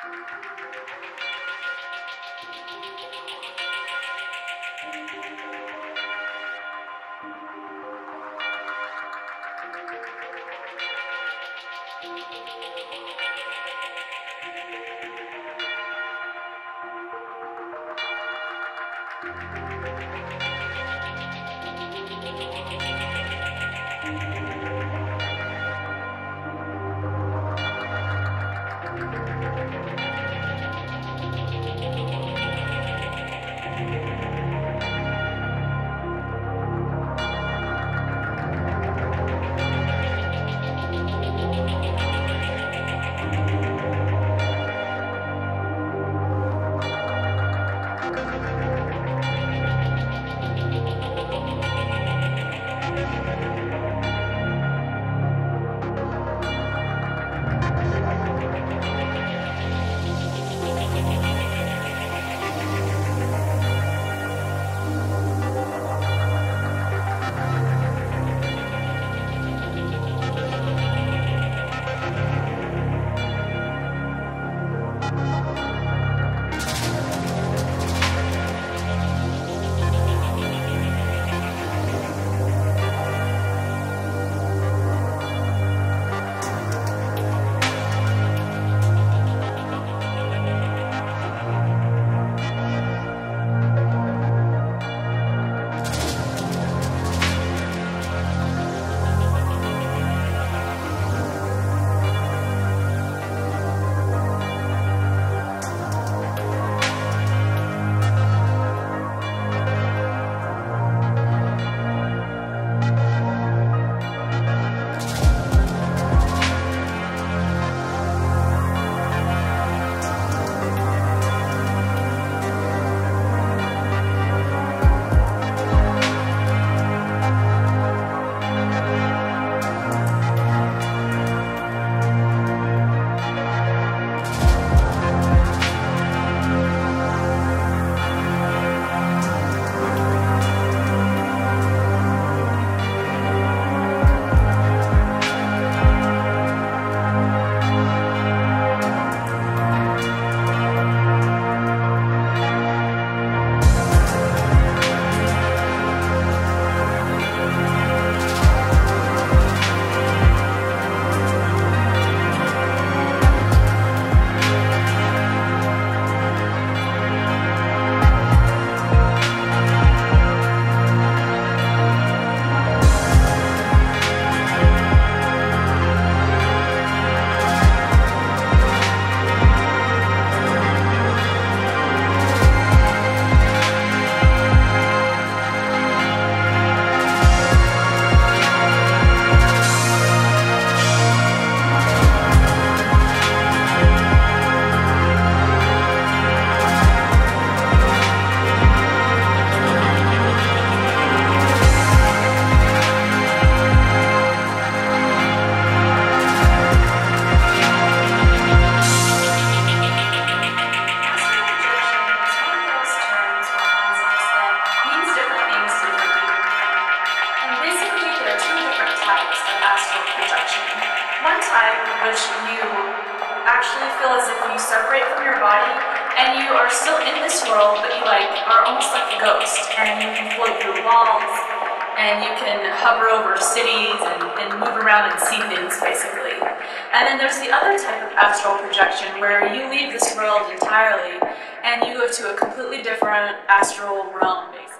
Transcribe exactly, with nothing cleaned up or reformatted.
actually feel as if you separate from your body and you are still in this world, but you like are almost like a ghost, and you can float through walls, and you can hover over cities and, and move around and see things, basically. And then there's the other type of astral projection where you leave this world entirely and you go to a completely different astral realm, basically.